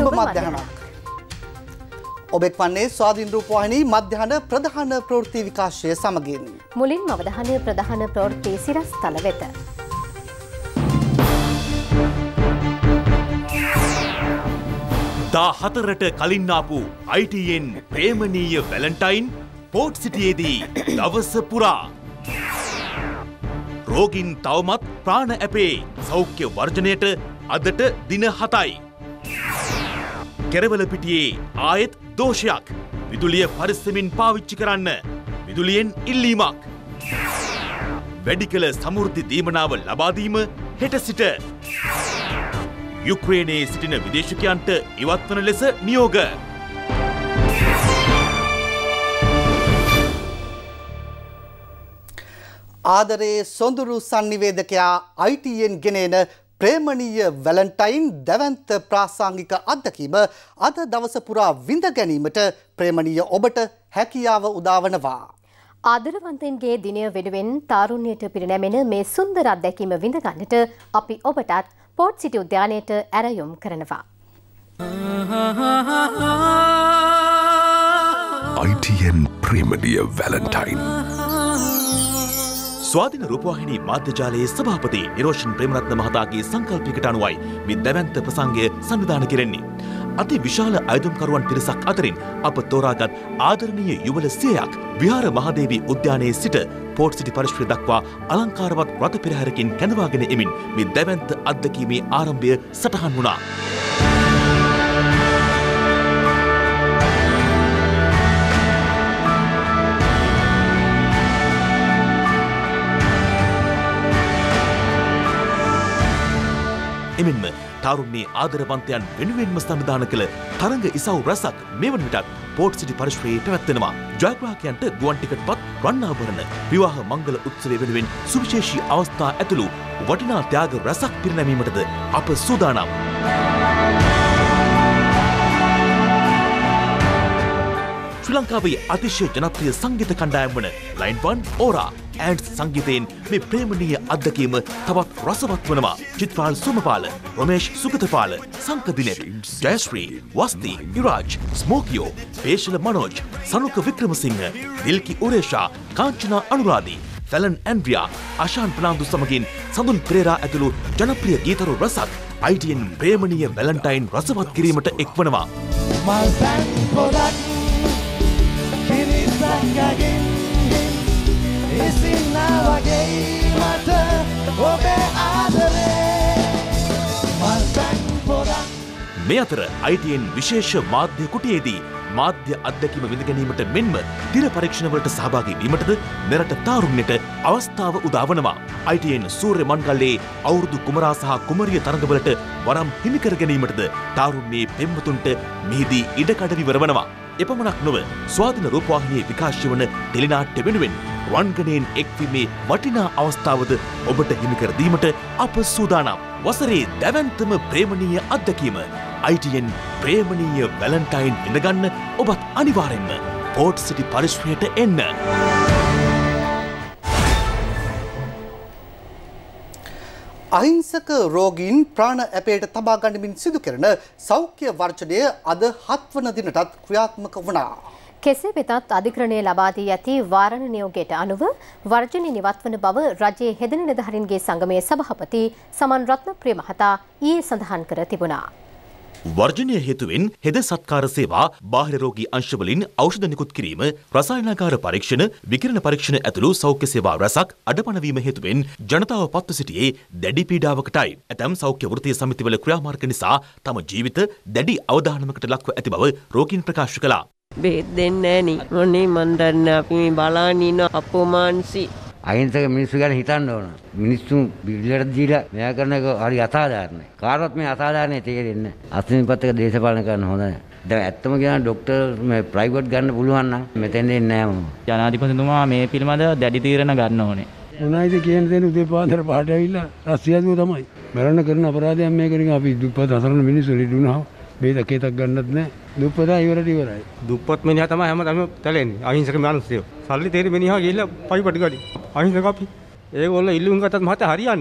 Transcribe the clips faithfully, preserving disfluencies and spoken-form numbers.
මධ්‍යහනක්. ඔබෙක් වන්නේ ස්වාධීන රූපවාහිනී මධ්‍යහන ප්‍රධාන ප්‍රවෘත්ති විකාශය සමගින්. මුලින්ම අවධානය ප්‍රධාන ප්‍රවෘත්ති සිරස්තල වෙත. දා හතරට කලින් ආපු I T N ප්‍රේමණීය වැලන්ටයින් පෝට් සිටියේදී දවස පුරා රෝගීන් තවමත් ප්‍රාණ ඇපේ සෞඛ්‍ය වර්ජනයට අදට දින හතයි. කෙරවල පිටියේ ආයෙත් දෝෂයක්. විදුලිය පරිස්සමින් පාවිච්චි කරන්න. විදුලියෙන් ඉල්ලීමක්. වැඩි කළ සමෘද්ධි දීමනාව ලබා දීම හෙට සිට. යුක්‍රේනයේ සිටින විදේශිකයන්ට ඉවත් වන ලෙස නියෝග. ආදරයේ සොඳුරු සංනිවේදකයා I T N ගෙනෙන ප්‍රේමණීය වැලන්ටයින් දැවැන්ත ප්‍රාසංගික අත්දැකීම අද දවස පුරා විඳ ගැනීමට ප්‍රේමණීය ඔබට හැකියාව උදාවනවා. ආදරවන්තයින්ගේ දිනය වෙනුවෙන් තාරුණ්‍යයට පිරිනැමෙන මේ සුන්දර අත්දැකීම විඳ ගන්නට අපි ඔබටත් පෝට් සිටි උද්‍යානයට ඇරයුම් කරනවා. I T N ප්‍රේමණීය වැලන්ටයින්. ස්වාධීන රූපවාහිනී මාධ්‍ය ජාලයේ සභාපති නිරෝෂන් ප්‍රේමරත්න මහතාගේ සංකල්පයකට අනුවයි මේ දැවැන්ත ප්‍රසංගය සංවිධානය කෙරෙන්නේ. අති විශාල අයදුම්කරුවන් පිරිසක් අතරින් අප තෝරාගත් ආදරණීය යුවල සියයක් විහාර මහදේවී උද්‍යානයේ සිට පෝට් සිටි පරිශ්‍රය දක්වා අලංකාරවත් රථ පෙරහැරකින් කැඳවාගෙන එමින් මේ දැවැන්ත අත්දැකීමේ ආරම්භය සටහන් වුණා. එමෙන්ම තාරුණ්‍යයේ ආදරවන්තයන් වෙනුවෙන්ම සංවිධානය කළ තරඟ ඉසව් රැසක් මෙවන විටත් පෝට් සිටි පරිශ්‍රයේ පැවැත්වෙනවා. ජයග්‍රාහකයන්ට ගුවන් ටිකට් පත් රන් ආභරණ විවාහ මංගල උත්සවය වෙනුවෙන් සුවිශේෂී අවස්ථා ඇතුළු වටිනා ත්‍යාග රැසක් පිරිනැමීමටද අප සූදානම්. ශ්‍රී ලංකාවේ අතිශය ජනප්‍රිය සංගීත කණ්ඩායම් වන ලයින් වන් ඕරා ඇන්ඩ් සංගීතයෙන් මේ ප්‍රේමණීය අත්දැකීම තවත් රසවත් වනවා. චිත්පාල් සෝමපාල, රොමේෂ් සුගතපාල, සංකදිනෙත්, ජයශ්‍රී, වස්ති, ඉරාජ්, ස්මෝකියෝ, පේශල මනෝජ්, සනුක වික්‍රමසිංහ, දිල්කි උරේෂා, කාංචනා අනුරාධි, ෆැලන් ඇන්ඩ්‍රියා, අශාන් ප්‍රනාන්දු සමගින් සඳුන් පෙරේරා ඇතුළු ජනප්‍රිය ගීතරු රසක් I T N ප්‍රේමණීය වැලන්ටයින් රසවත් කිරීමට එක්වනවා. මේ අතර I T N විශේෂ මාධ්‍ය කුටියේදී මාධ්‍ය අත්දැකීම විඳ ගැනීමට මෙන්ම තිර පරීක්ෂණවලට සහභාගී වීමටද මෙරට තාරුණ්‍යයට අවස්ථාව උදා වනවා. I T N සූර්ය මණ්ඩලයේ අවුරුදු කුමරා සහ කුමරිය තරඟවලට වරම් හිමි කර ගැනීමටද තාරුණ්‍යයේ පෙම්වතුන්ට මෙහිදී ඉඩකඩ විවර වනවා. එපමණක් නොව ස්වාධීන රූපවාහිනියේ විකාශය වන ටෙලිනාට්‍ය වෙනුවෙන් රන්ගනයෙන් එක්වීමේ වටිනා අවස්ථාවද ඔබට හිමි කර දීමට අප සූදානම්. වසරේ දැවැන්තම ප්‍රේමණීය අත්දැකීම I T N ප්‍රේමණීය වැලන්ටයින් විඳගන්න ඔබත් අනිවාර්යෙන්ම පෝට් සිටි පරිශ්‍රයට එන්න. අහිංසක රෝගීන් ප්‍රාණ ඇපයට තබා ගනිමින් සිදු කරන සෞඛ්‍ය වර්ජනය අද හත්වන දිනටත් ක්‍රියාත්මක වුණා. කෙසේ වෙතත් අධිකරණය ලබා දී ඇති වාරණ නියෝගයට අනුව වර්ජනය නිවත්වන බව රජයේ හෙද නිලධාරීන්ගේ සංගමයේ සභාපති සමන් රත්නප්‍රිය මහතා ඊයේ සඳහන් කර තිබුණා. වර්ජනය හේතුවෙන් හෙද සත්කාර සේවා, බාහිර රෝගී අංශවලින් ඖෂධ නිකුත් කිරීම, රසායනාගාර පරීක්ෂණ, විකිරණ පරීක්ෂණ ඇතුළු සෞඛ්‍ය සේවා රැසක් අඩපණ වීම හේතුවෙන් ජනතාව පත්ව සිටියේ දැඩි පීඩාවකටයි. ඇතැම් සෞඛ්‍ය වෘත්තීය සමිතිවල ක්‍රියාමාර්ග නිසා තම ජීවිත දැඩි අවධානමකට ලක්ව ඇති බව රෝගීන් ප්‍රකාශ කළා. බෙහෙත් දෙන්නේ නෑනි. මොනේ මන් දන්නේ අපි මේ බලාගෙන ඉන්න අපෝමාන්සි. අහිංසක මිනිස්සු ගැන හිතන්න ඕන. මිනිස්සු බිල්ලට දීලා මෙයා කරන එක හරි අසාධාරණයි. කාටවත් මේ අසාධාරණේ තේරෙන්නේ නැහැ. අස්මිපත්තක දේශපාලන කරන්න හොඳ නැහැ. දැන් ඇත්තම කියන ડોක්ටර් මේ ප්‍රයිවට් ගන්න පුළුවන් නම් මෙතෙන් එන්නේ නැහැ මම. ජනාධිපතිතුමා මේ පිළිබඳව දැඩි තීරණ ගන්න ඕනේ. මොනයිද කියන දේ උදේ පාන්දර පාට ඇවිල්ලා රස්සියදුව තමයි. මරණ කරන අපරාධයක් මේකෙන් අපි දුප්පත් අසරණ මිනිස්සු ලිදුණා. මේ දකේතක් ගන්නත් නැහැ. දුප්පතා ඉවරට ඉවරයි. දුප්පත් මිනිහා තමයි හැමදාම තැලෙන්නේ. අහිංසක මිනිස්සු. සල්ලි තේරි මිනිහා ගිහිල්ලා පයිපට ගනි. අහිංසක අපි. ඒගොල්ලෝ ඉල්ලුම් ගත්තත් මහත හරියන්නේ නැහැ.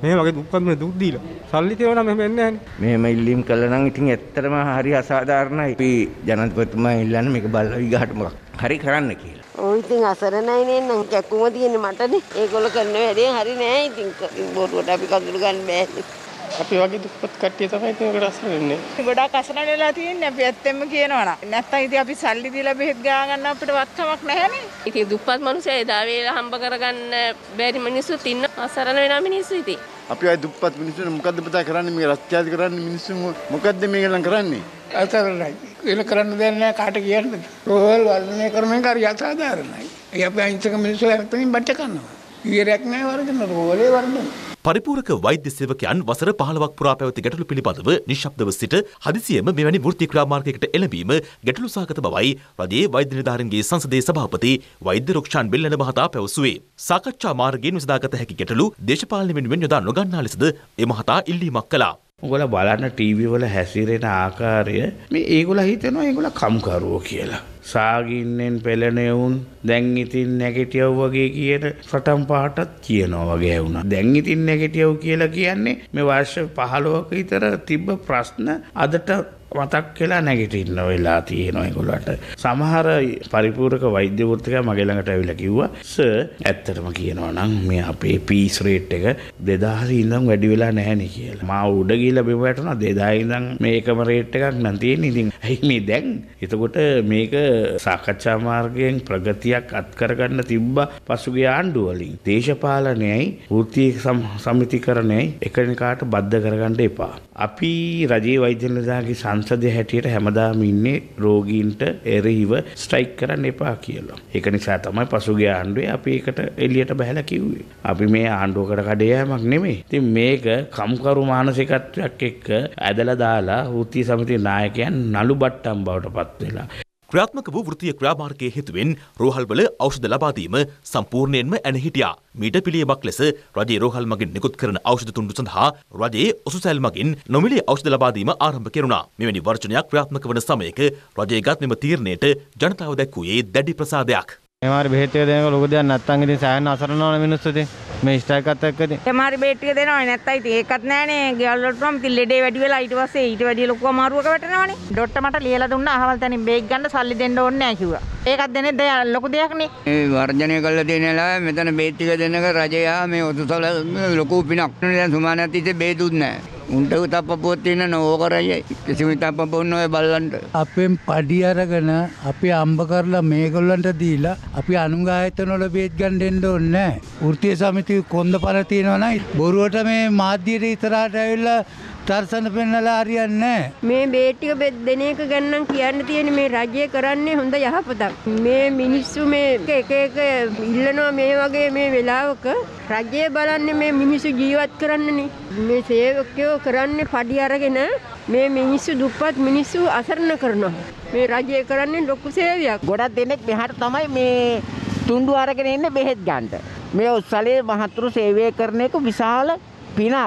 මේ වගේ දුක්පත් මේ දුක් දීලා. සල්ලි තියනවා නම් මෙහෙම එන්නේ නැහැ. මෙහෙම ඉල්ලීම් කළා නම් ඉතින් ඇත්තටම හරි අසාධාරණයි. අපි ජනාධිපතිතුමා ඉල්ලන්නේ මේක බලලා විගහට මොකක් හරි කරන්න කියලා. ඔය ඉතින් අසරණයි නේ නම් කැක්කුම තියෙන්නේ මටනේ. ඒගොල්ලෝ කරන වැඩේ හරි නෑ ඉතින් බොරුවට අපි කඳුළු ගන්න බෑනේ. අපි වගේ දුක්පත් කට්ටිය තමයි ඉතින් ඒකට අසරණ වෙන්නේ. ගොඩාක් අසරණ වෙලා තියෙන්නේ අපි ඇත්තෙන්ම කියනවා නම්. නැත්තම් ඉතින් අපි සල්ලි දීලා බෙහෙත් ගා ගන්න අපිට වත්කමක් නැහැනේ. ඉතින් දුප්පත් මිනිස්සු එදා වේලා හම්බ කරගන්න බැරි මිනිස්සුත් ඉන්න අසරණ වෙනා මිනිස්සු ඉතින්. අපි අය දුප්පත් මිනිස්සුන් මොකද්ද පුතා කරන්නේ මේ රස්තියාදි කරන්නේ මිනිස්සු මොකද්ද මේගොල්ලන් කරන්නේ? අසරණයි. ඒක කරන්න දෙයක් නෑ කාට කියන්නද? රෝහල් වර්ධනය කරන එක හරි අසාධාරණයි. ඒ අපි අහිංසක මිනිස්සු හැමතැනින් බච්ච කරනවා. ඊරයක් නෑ වර්ධන රෝහලේ වර්ධන. පරිපූර්ණක වෛද්‍ය සේවකයන් වසර පහළොවක් පුරා පැවති ගැටලු පිළිබඳව නිශ්ශබ්දව සිට හදිසියෙම මෙවැනි වෘත්ති ක්‍රියාමාර්ගයකට එළඹීම ගැටලු සහගත බවයි රජයේ වෛද්‍ය නිලධාරීන්ගේ සංසදීය සභාපති වෛද්‍ය රුක්ෂාන් බෙල්ලන මහතා පැවසුවේ. සාකච්ඡා මාර්ගයෙන් විසඳාගත හැකි ගැටලු දේශපාලන වෙනුවෙන් යොදා නොගන්නා ලෙසද ඒ මහතා ඉල්ලීමක් කළා. ඔයගොල්ලෝ බලන්න ටීවී වල හැසිරෙන ආකාරය මේ ඒගොල්ලෝ හිතනවා ඒගොල්ලෝ කම්කරුවෝ කියලා. සාගින්නෙන් පෙළෙන උන් දැන් ඉතින් නැගිටියව වගේ කියන සටන් පාටත් කියනවා වගේ වුණා. දැන් ඉතින් නැගිටියව කියලා කියන්නේ මේ වර්ෂ පහළොවක විතර තිබ්බ ප්‍රශ්න අදට මතක් වෙලා නැගිටින්න වෙලා තියෙනවා ඒගොල්ලන්ට. සමහර පරිපූර්ණක වෛද්‍ය වෘත්තිකයා මගේ ළඟට ඇවිල්ලා කිව්වා සර් ඇත්තටම කියනවා නම් මේ අපේ පීස් රේට් එක දෙදාහේ ඉඳන් වැඩි වෙලා නැහැ නේ කියලා. මා උඩ ගිහලා බිම වැටුණා දෙදාහේ ඉඳන් මේකම රේට් එකක් නම් තියෙන්නේ. ඉතින් ඇයි මේ දැන්? එතකොට මේක සාකච්ඡා මාර්ගයෙන් ප්‍රගතියක් අත් කරගන්න තිබ්බ පසුගිය ආණ්ඩුව වලින් දේශපාලනයයි වෘත්ති සමිතිකරණයයි එකිනෙකාට බද්ධ කරගන්න එපා. අපි රජයේ වෛද්‍ය නිලධාරීගේ සංසදයේ හැටියට හැමදාම ඉන්නේ රෝගීන්ට එරෙහිව ස්ට්‍රයික් කරන්න එපා කියලා. ඒක නිසා තමයි පසුගිය ආණ්ඩුවේ අපි ඒකට එළියට බහැලා කිව්වේ. අපි මේ ආණ්ඩුවකට කඩේ යෑමක් නෙමෙයි. ඉතින් මේක කම්කරු මානසිකත්වයක් එක්ක ඇදලා දාලා වෘත්ති සමිතියේ නායකයන් නළු බට්ටම් බවට පත් වෙලා ක්‍රියාත්මක වූ වෘත්තීය ක්‍රියාමාර්ගයේ හේතුවෙන් රෝහල්වල ඖෂධ ලබා දීම සම්පූර්ණයෙන්ම ඇන හිටියා. මීට පිළියමක් ලෙස රජයේ රෝහල් මගින් නිකුත් කරන ඖෂධ තුණ්ඩු සඳහා රජයේ ඔසුසැල් මගින් නොමිලේ ඖෂධ ලබා දීම ආරම්භ කෙරුණා. මෙවැනි වර්ජනයක් ක්‍රියාත්මක වන සමයක රජයේ ගත් මෙම තීරණයට ජනතාව දැක්වුවේ දැඩි ප්‍රසාදයක්. එමාරි බෙහෙත් ටික දෙනකොට ලොකු දෙයක් නැත්තම් ඉතින් සෑහෙන අසරණ වෙන මිනිස්සු ඉතින් මේ ස්ට්‍රයික් එකත් එක්ක ඉතින් එමාරි බෙහෙත් ටික දෙනවනේ නැත්තම් ඉතින් ඒකත් නෑනේ ගෙවල් වලට නම් ඉතින් ලෙඩේ වැඩි වෙලා ඊට පස්සේ ඊට වැඩි ලොකු අමාරුවක වැටෙනවනේ. ඩොක්ටර් මට ලියලා දුන්නා අහවල් තැනින් බේක් ගන්න සල්ලි දෙන්න ඕනේ නෑ කිව්වා. ඒකත් දෙන්නේ ලොකු දෙයක් නේ. මේ වර්ජනය කළා දෙන ලා මෙතන බේත් ටික දෙන්නක රජයා මේ ඔසුසල ලොකු පිනක්. දැන් සුමානත් ඉතින් බේදුත් නෑ. උන්ට උතප්පපුවක් තියෙන නෝ කරයි කිසිම උතප්පපුවක් නෑ බලන්න. අපෙන් පඩි අරගෙන අපි අම්බ කරලා මේගොල්ලන්ට දීලා අපි අනුගායතන වල බේත් ගන්න දෙන්න ඕනේ නෑ. වෘත්තීය සමිතිය කොන්ද පර තියෙනවා නයි. බොරුවට මේ මාධ්‍යයට ඉතරහට ඇවිල්ලා තරසන පෙන්නලා හරියන්නේ නෑ. මේ බේත් ටික දෙන එක ගැන නම් කියන්න තියෙන්නේ මේ රජය කරන්නේ හොඳ යහපතක්. මේ මිනිස්සු මේ එක එක ඉල්ලනවා මේ වගේ මේ වෙලාවක රජය බලන්නේ මේ මිනිස්සු ජීවත් කරන්නනේ. මේ සේවකයෝ කරන්නේ පඩි අරගෙන මේ මිනිස්සු දුප්පත් මිනිස්සු අසරණ කරනවා. මේ රජය කරන්නේ ලොකු සේවයක්. ගොඩක් දෙනෙක් මෙහාට තමයි මේ තුණ්ඩු අරගෙන ඉන්නේ බෙහෙත් ගන්නට. මේ උත්සලයේ මහතුරු සේවය කරන එක විශාල පිනක්.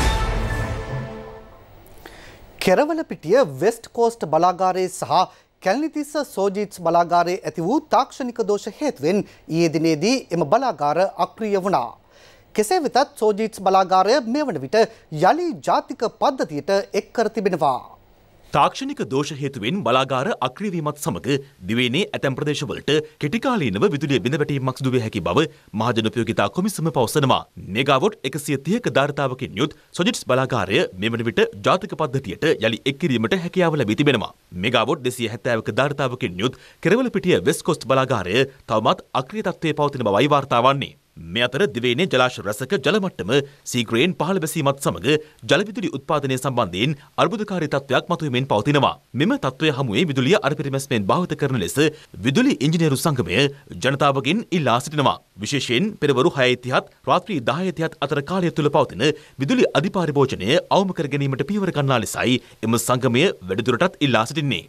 කෙරවලපිටිය වෙස්ට් කෝස්ට් බලාගාරයේ සහ කැලණිතිස්ස සෝජිත්ස් බලාගාරයේ ඇති වූ තාක්ෂණික දෝෂ හේතුවෙන් ඊයේ දිනේදී එම බලාගාර අක්‍රිය වුණා. කෙසේ වෙතත් සෝජිත්ස් බලාගාරය මේ වන විට යලි ජාතික පද්ධතියට එක් කර තිබෙනවා. තාක්ෂණික දෝෂ හේතුවෙන් බලාගාර අක්‍රිය වීමත් සමග දිවයිනේ ඇතැම් ප්‍රදේශවලට කෙටිකාලීනව විදුලිය බිඳ වැටීමක් සිදු විය හැකි බව මහජන උපයෝගිතා කොමිසම පවසනවා. මෙගාවොට් එකසිය තිහක ධාරිතාවකින් යුත් සොජිට්ස් බලාගාරය මෙවන විට ජාතික පද්ධතියට යලි එක් කිරීමට හැකියාව ලැබී තිබෙනවා. මෙගාවොට් දෙසිය හැත්තෑවක ධාරිතාවකින් යුත් කෙරවලපිටිය වෙස්ට් කෝස්ට් බලාගාරය තවමත් අක්‍රිය තත්ත්වයේ පවතින බවයි වාර්තා වන්නේ. මේ අතර දිවයිනේ ජලාශ රැසක ජල මට්ටම සීග්‍රයෙන් පහළ බැසීමත් සමග ජල විදුලි උත්පාදනය සම්බන්ධයෙන් අර්බුදකාරී තත්ත්වයක් මතුවෙමින් පවතිනවා. මෙම තත්ත්වය හමුවේ විදුලිය අරපිරිමැස්මෙන් භාවිත කරන ලෙස විදුලි ඉංජිනේරු සංගමය ජනතාවගෙන් ඉල්ලා සිටිනවා. විශේෂයෙන් පෙරවරු හයයි තිහත් රාත්‍රී දහයයි තිහත් අතර කාලය තුළ පවතින විදුලි අධිපාරිභෝජනය අවම කර ගැනීමට පියවර ගන්නා ලෙසයි එම සංගමය වැඩිදුරටත් ඉල්ලා සිටින්නේ.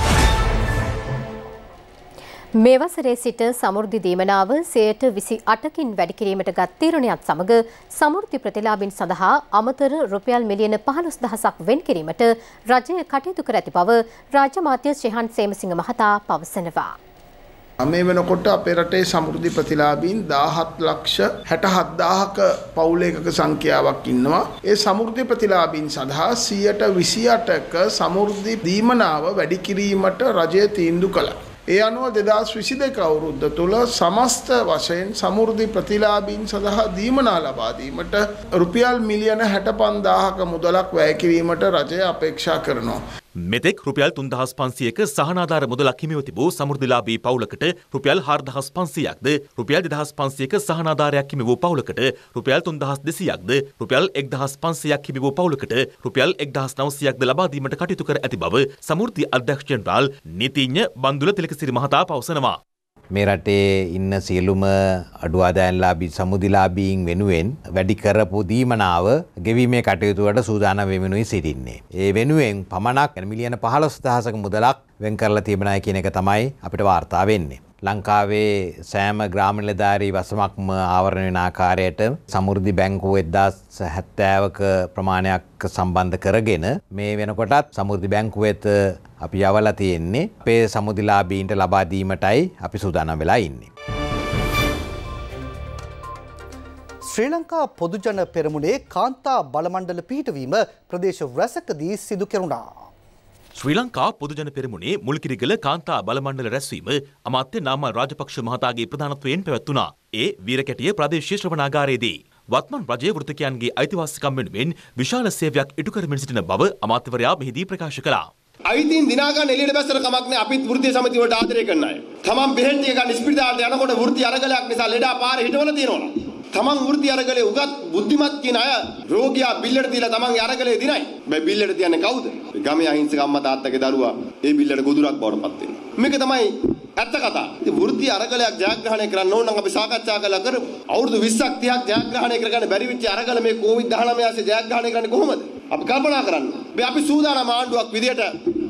මේ වසරේ සිට සමෘද්ධි දීමනාව සේයට විසි අටකින් වැඩි කිරීමට ගත් තීරණයත් සමග සමෘද්ධි ප්‍රතිලාභින් සඳහා අමතර රුපියල් මිලියන පහළොස් දහසක් වෙන් කිරීමට රජය කටයුතු කර ඇති බව රාජ්‍ය මාත්‍ය ශ්‍රීහන් සේමසිංහ මහතා පවසනවා. මේ වෙනකොට අපේ රටේ සමෘද්ධි ප්‍රතිලාභීන් දාහත් ලක්ෂ හැට හත්දාහක පවුලයක සංඛ්‍යාවක් ඉන්නවා. ඒ සමෘද්ධි ප්‍රතිලාභීන් සඳහා සියයට විසිඅටක සමෘද්ධි දීමනාව වැඩි කිරීමට රජය තීන්දුව කළා. ඒ අනුව දෙදහස් විසිදෙක අවුරුද්ද තුළ සමස්ත වශයෙන් සමෘද්ධි ප්‍රතිලාභීන් සඳහා දීමනා ලබා දීමට රුපියල් මිලියන හැට පන්දාහක මුදලක් වැය කිරීමට රජය අපේක්ෂා කරනවා. මෙතෙක් රුපියල් තුන්දහස් පන්සියයක සහනාධාර මුදලක් හිමිව තිබූ සමෘද්ධිලාභී පවුලකට රුපියල් හාරදහස් පන්සියයක්ද රුපියල් දෙදහස් පන්සියයක සහනාධාරයක් හිමි වූ පවුලකට රුපියල් තුන්දහස් දෙසීයක්ද රුපියල් එක්දහස් පන්සියයක් හිමි වූ පවුලකට රුපියල් එක්දහස් නවසීයක්ද ලබා දීමට කටයුතු කර ඇති බව සමෘද්ධි අධ්‍යක්ෂ ජෙනරාල් නීතිඥ බන්දුල තිලකසිරි මහතා පවසනවා. මේ රටේ ඉන්න සියලුම අඩු ආදායම්ලාභී සමුදිලාභීන් වෙනුවෙන් වැඩි කරපු දීමනාව ගෙවීමේ කටයුතු වලට සූදානම් වෙමිනුයි සිටින්නේ. ඒ වෙනුවෙන් පමණක් මිලියන පහළොස් දහසක මුදලක් වෙන් කරලා තිබෙනයි කියන එක තමයි අපිට වාර්තා වෙන්නේ. ලංකාවේ සෑම ග්‍රාම නිලධාරී වසමක්ම ආවරණය වෙන ආකාරයට සමෘද්ධි බැංකුව එක්දාස් හැත්තෑවක ප්‍රමාණයක් සම්බන්ධ කරගෙන මේ වෙනකොටත් සමෘද්ධි බැංකුව වෙත අපි යවලා තියෙන්නේ අපේ සමුදිලාභීන්ට ලබා දීමටයි අපි සූදානම් වෙලා ඉන්නේ. ශ්‍රී ලංකා පොදුජන පෙරමුණේ කාන්තා බලමණ්ඩල පිහිටවීම ප්‍රදේශ රැසකදී සිදු කෙරුණා. ශ්‍රී ලංකා පොදුජන පෙරමුණේ මුල්කිරිගල කාන්තා බලමණ්ඩල රැස්වීම අමාත්‍ය නාමල් රාජපක්ෂ මහතාගේ ප්‍රධානත්වයෙන් පැවැත්වුණා. ඒ වීරකැටිය ප්‍රදේශීය ශ්‍රවණාගාරයේදී වත්මන් රජයේ වෘත්තකයන්ගේ අයිතිවාසිකම් වෙනුවෙන් විශාල සේවයක් ඉටු කරමින් සිටින බව අමාත්‍යවරයා මෙහිදී ප්‍රකාශ කළා. අයිතීන් දිනා ගන්න එළියට බැස්සර කමක් නැහැ. අපිත් වෘත්තීය සමිතිය වලට ආදරය කරන අය. තමන් බෙහෙත් ටික ගන්න ස්පිරිතාලට යනකොට වෘත්තීය අරගලයක් නිසා ලෙඩා පාරේ හිටවල තියෙනවා. තමන් වෘත්තීය අරගලේ උගත් බුද්ධිමත් කියන අය රෝගියා බිල්ලට දීලා තමන්ගේ අරගලේ දිනයි. මේ බිල්ලට තියන්නේ කවුද? ගමේ අහිංසක අම්මා තාත්තගේ දරුවා ඒ බිල්ලට ගොදුරක් බවට පත් වෙනවා. මේක තමයි ඇත්ත කතාව. ඉතින් වෘත්තීය අරගලයක් ජයග්‍රහණය කරන්න ඕන නම් අපි සාකච්ඡා කරලා කරමු. අවුරුදු විස්සක් තිහක් ජයග්‍රහණය කරගන්න බැරි වෙච්ච අරගල මේ කොවිඩ් දහනවය ආසේ ජයග්‍රහණය කරන්නේ කොහොමද? අපි කල්පනා කරන්න. මේ අපි සූදානම් ආණ්ඩුවක් විදියට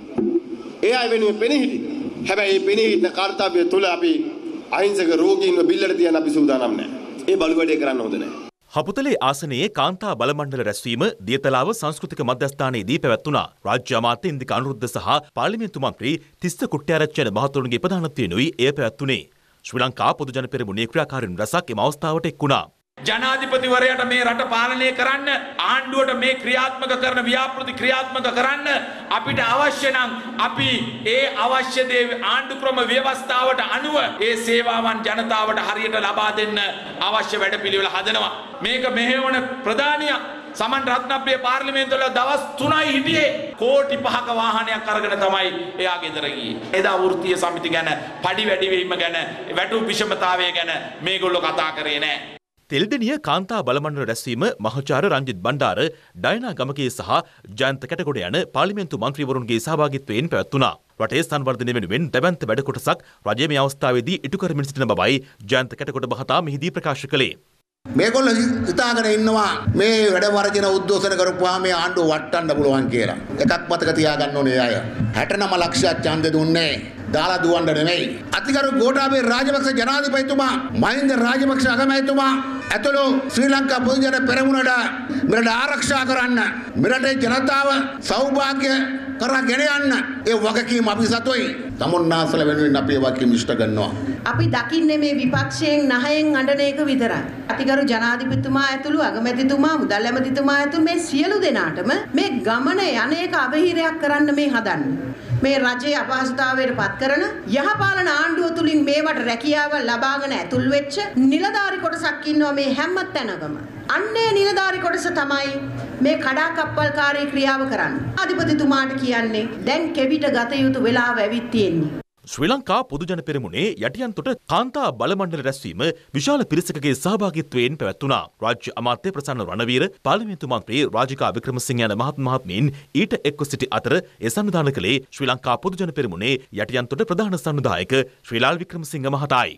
ඒ අය වෙනුවෙන් පෙනී හිටියේ. හැබැයි මේ පෙනී හිටින කාර්යය තුළ අපි අහිංසක රෝගීන්ව බිල්ලට තියන්න අපි සූදානම් නැහැ. ඒ බලු වැඩේ කරන්න හොඳ නැහැ. හපුතලේ ආසනයේ කාන්තා බලමණ්ඩල රැස්වීම දියතලාව සංස්කෘතික මධ්‍යස්ථානයේදී පැවැත්වුණා. රාජ්‍ය අමාත්‍ය ඉන්දික අනුරුද්ධ සහ පාර්ලිමේන්තු මන්ත්‍රී තිස්ස කුට්ටිආරච්චි යන මහතුරුන්ගේ ප්‍රධානත්වයෙනුයි එය පැවැත්වුණේ. ශ්‍රී ලංකා පොදුජන පෙරමුණේ ක්‍රියාකාරීන් රැසක් එම අවස්ථාවට එක්වුණා. ජනාධිපතිවරයාට මේ රට පාලනය කරන්න ආණ්ඩුවට මේ ක්‍රියාත්මක කරන ව්‍යාපෘති ක්‍රියාත්මක කරන්න අපිට අවශ්‍ය නම් අපි ඒ අවශ්‍ය දේ ආණ්ඩු ක්‍රම ව්‍යවස්ථාවට අනුව ඒ සේවාවන් ජනතාවට හරියට ලබා දෙන්න අවශ්‍ය වැඩපිළිවෙල හදනවා. මේක මෙහෙවන ප්‍රධානිය සමන් රත්නප්‍රිය පාර්ලිමේන්තුවල දවස් තුනයි හිටියේ. කෝටි පහක වාහනයක් අරගෙන තමයි එයා ගෙදර ගියේ. එදා වෘත්තීය සමිති ගැන, පඩි වැඩි වීම ගැන, වැටු විෂමතාවය ගැන මේගොල්ලෝ කතා කරේ නෑ. තෙල්දෙනිය කාන්තා බලමණ්ඩල රැස්වීම මහාචාර්ය රංජිත් බණ්ඩාර, ඩයනා ගමගේ සහ ජයන්ත කැටගොඩ යන පාර්ලිමේන්තු මන්ත්‍රීවරුන්ගේ සහභාගීත්වයෙන් පැවැත්වුණා. රටේ සංවර්ධනය වෙනුවෙන් දැවැන්ත වැඩ කොටසක් රජය මේ අවස්ථාවේදී ඉටු කරමින් සිටින බවයි ජයන්ත කැටගොඩ මහතා මෙහිදී ප්‍රකාශ කළේ. මේගොල්ලෝ හිතාගෙන ඉන්නවා මේ වැඩ වර්ජන උද්ඝෝෂණ කරපුවාම මේ ආණ්ඩුව වටන්න පුළුවන් කියලා. එකක් මතක තියාගන්න ඕනේ අය. හැටනම ලක්ෂයක් ඡන්ද දුන්නේ දාලා දුවන්න නෙමෙයි. අතිගරු ගෝඨාභය රාජපක්ෂ ජනාධිපතිතුමා, මහින්ද රාජපක්ෂ අගමැතිතුමා ඇතුළු ශ්‍රී ලංකා පොදුජන පෙරමුණට මෙරට ආරක්ෂා කරන්න, මෙරටේ ජනතාව සෞභාග්‍ය කරා ගෙන යන්න ඒ වගකීම අපි සතුයි. තමුන්නාසල වෙනුවෙන් අපි ඒ වගකීම ඉෂ්ට ගන්නවා. අපි දකින්නේ මේ විපක්ෂයෙන් නහයෙන් අඬන එක විතරයි. අතිගරු ජනාධිපතිතුමා ඇතුළු අගමැතිතුමා, මුදල් ඇමතිතුමා ඇතුළු මේ සියලු දෙනාටම මේ ගමන යන්නේක අවහිරයක් කරන්න මේ හදන්නේ. මේ රජයේ අපහසුතාවයට පත් කරන යහපාලන ආණ්ඩුව තුලින් මේවට රැකියාව ලබාගෙන ඇතුල් වෙච්ච නිලධාරි කොටසක් ඉන්නවා මේ හැම තැනකම. අන්නේ නිලධාරි කොටස තමයි මේ කඩාකප්පල්කාරී ක්‍රියාව කරන්නේ. අධිපතිතුමාට කියන්නේ දැන් කෙවිත ගත යුතු වෙලාව ඇවිත් තියෙන්නේ. ශ්‍රී ලංකා පොදුජන පෙරමුණේ යටියන්තොට කාන්තා බලමණ්ඩල රැස්වීම විශාල පිරිසකගේ සහභාගීත්වයෙන් පැවැත්වුණා. රාජ්‍ය අමාත්‍ය ප්‍රසන්න රණවීර, පාර්ලිමේන්තු මන්ත්‍රී රාජිකා වික්‍රමසිංහ යන මහත් මහත්මීන් ඊට එක්ව සිටි අතර ඒ සන්නිධානය කළේ ශ්‍රී ලංකා පොදුජන පෙරමුණේ යටියන්තොට ප්‍රධාන සංවිධායක ශ්‍රීලාල් වික්‍රමසිංහ මහතායි.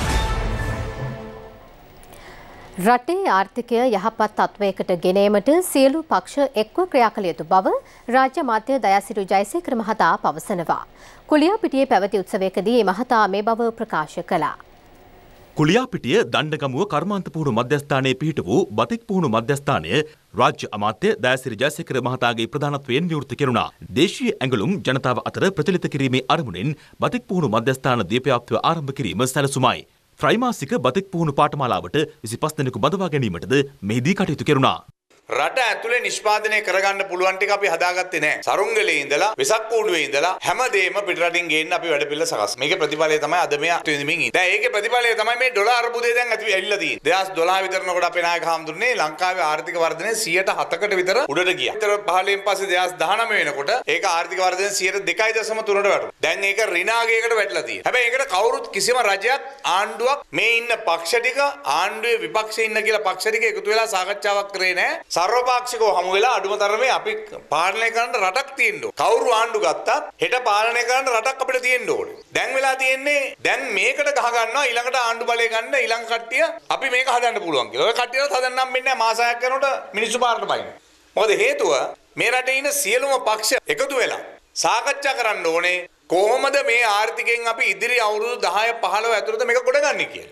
රටේ ආර්ථිකය යහපත් තත්වයකට ගෙනීමට සියලු පක්ෂ එක්ව ක්‍රියා කළ යුතු බව රාජ්‍ය අමාත්‍ය දයාසිරි ජයසේකර මහතා පවසනවා. කුලියාපිටියේ පැවති උත්සවයකදී මහතා මේ බව ප්‍රකාශ කළා. කුලියාපිටිය දණ්ඩගමුව කර්මාන්ත පුහුණු මධ්‍යස්ථානයේ පිහිට වූ බතික් පුහුණු මධ්‍යස්ථානය රාජ්‍ය අමාත්‍ය දයාසිරි ජයසේකර මහතාගේ ප්‍රධානත්වයෙන් විවෘත කෙරුණා. දේශීය ඇඟලුම් ජනතාව අතර ප්‍රචලිත කිරීමේ අරමුණෙන් බතික් පුහුණු මධ්‍යස්ථාන දීප්තිය ආරම්භ කිරීම සැලසුමයි. ත්‍රයිමාසික බතික් පුහුණු පාඨමාලාවට විසිපස් දෙනෙකු බඳවා ගැනීමටද මෙහිදී කටයුතු කෙරුණා. රට ඇතුලේ නිෂ්පාදනය කරගන්න පුළුවන් ටික අපි හදාගත්තේ නැහැ. සරුංගලේ ඉඳලා වෙසක් කූඩුවේ ඉඳලා හැමදේම පිටරටින් ගේන්න අපි වැඩපිළිවෙල සකස්. මේකේ ප්‍රතිඵලය තමයි අද මේ අත්විඳින්මින් ඉන්නේ. දැන් ඒකේ ප්‍රතිඵලය තමයි මේ ඩොලර් අර්බුදය දැන් ඇති වෙලා තියෙන්නේ. දෙදාස් දොළහ විතරනකොට අපේ නායක හාමුදුරනේ ලංකාවේ ආර්ථික වර්ධනය සියයට හතකට විතර උඩට ගියා. විතර පහළෙන් පස්සේ දෙදාස් දහනවය වෙනකොට ඒක ආර්ථික වර්ධනය සියයට දෙකයි දශම තුනට වැටුණා. දැන් ඒක ඍණාගයකට වැටලා තියෙනවා. හැබැයි ඒකට කවුරුත් කිසිම රජයක් ආණ්ඩුවක් මේ ඉන්න පක්ෂ ටික ආණ්ඩුවේ විපක්ෂයේ ඉන්න කියලා පක්ෂ ටික එකතු වෙලා සාකච්ඡාවක් කරේ නැහැ. සර්වපාක්ෂිකව හමු වෙලා අඩුම තරමේ අපි පාලනය කරන්න රටක් තියෙන්න ඕනේ. කවුරු ආණ්ඩු ගත්තත් හෙට පාලනය කරන්න රටක් අපිට තියෙන්න ඕනේ. දැන් වෙලා තියෙන්නේ දැන් මේකට ගහ ගන්නවා ඊළඟට ආණ්ඩු බලය ගන්න ඊළඟ කට්ටිය අපි මේක හදන්න පුළුවන් කියලා. ඔය කට්ටියවත් හදන්න නම් වෙන්නේ නැහැ. මාසයක් කරනකොට මිනිස්සු පාරට බයින. මොකද හේතුව මේ රටේ ඉන්න සියලුම පක්ෂ එකතු වෙලා සාකච්ඡා කරන්න ඕනේ කොහොමද මේ ආර්ථිකයෙන් අපි ඉදිරි අවුරුදු දහය පහළොව ඇතුළත මේක ගොඩගන්නේ කියලා.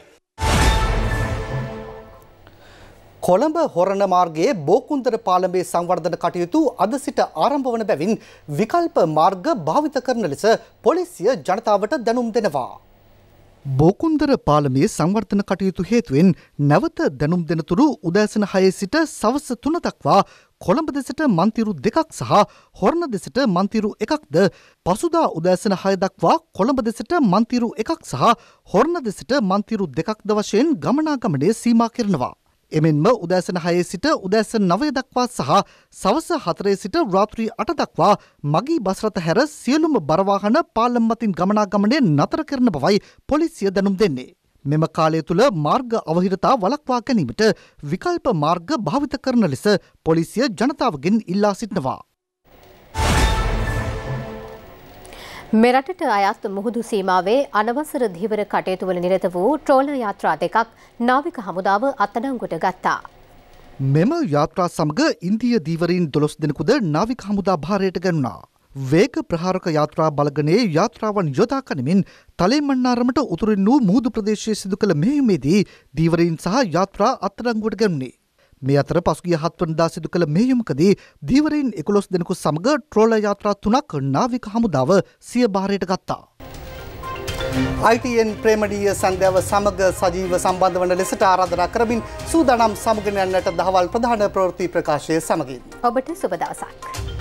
කොළඹ හොරණ මාර්ගයේ බෝකුන්දර පාලමේ සංවර්ධන කටයුතු අද සිට ආරම්භ වන බැවින් විකල්ප මාර්ග භාවිත කරන ලෙස පොලිසිය ජනතාවට දැනුම් දෙනවා. බෝකුන්දර පාලමේ සංවර්ධන කටයුතු හේතුවෙන් නැවත දැනුම් දෙනතුරු උදෑසන හයේ සිට සවස තුන දක්වා කොළඹ දෙසට මන්තිරු දෙකක් සහ හොරණ දෙසට මන්තිරු එකක්ද පසුදා උදෑසන හය දක්වා කොළඹ දෙසට මන්තිරු එකක් සහ හොරණ දෙසට මන්තිරු දෙකක්ද වශයෙන් ගමනාගමනය සීමා කරනවා. එමෙන්ම උදෑසන හයේ සිට උදෑසන නවය දක්වා සහ සවස හතරේ සිට රාත්‍රී අට දක්වා මගී බස් රථ හැර සියලුම බරවාහන පාලම් මතින් ගමනාගමනය නතර කරන බවයි පොලිසිය දැනුම් දෙන්නේ. මෙම කාලය තුළ මාර්ග අවහිරතා වළක්වා ගැනීමට විකල්ප මාර්ග භාවිත කරන ලෙස පොලිසිය ජනතාවගෙන් ඉල්ලා සිටිනවා. මෙරටට අයත් මුහුදු සීමාවේ අනවසර ධීවර කටයුතුවල නිරත වූ ට්‍රෝලර් යාත්‍රා දෙකක් නාවික හමුදාව අත්අඩංගුවට ගත්තා. මෙම යාත්‍රා සමග ඉන්දිය ධීවරීන් දොළොස් දෙනෙකුද නාවික හමුදා භාරයට ගැනුණා. වේග ප්‍රහාරක යාත්‍රා බලගනේ යාත්‍රාවන් යොදා ගනිමින් තලේමන්නාරමට උතුරින් වූ මුහුදු ප්‍රදේශයේ සිදු කළ මෙහෙයුමේදී ධීවරීන් සහ යාත්‍රා අත්අඩංගුවට ගැනුණේ. මේ අතර පසුගිය හත්වනදා සිදු කළ මෙහෙයුමකදී ධීවරීන් එකොළොස් දෙනෙකු සමග ට්‍රෝලර් යාත්‍රා තුනක් නාවික හමුදාව සිය භාරයට ගත්තා. I T N ප්‍රේමණීය සංධ්‍යාව සමග සජීව සම්බන්ධ වන ලෙසට ආරාධනා කරමින් සූදානම් සමුගෙන යන්නට දහවල් ප්‍රධාන ප්‍රවෘත්ති ප්‍රකාශය සමගින් ඔබට සුබ දවසක්.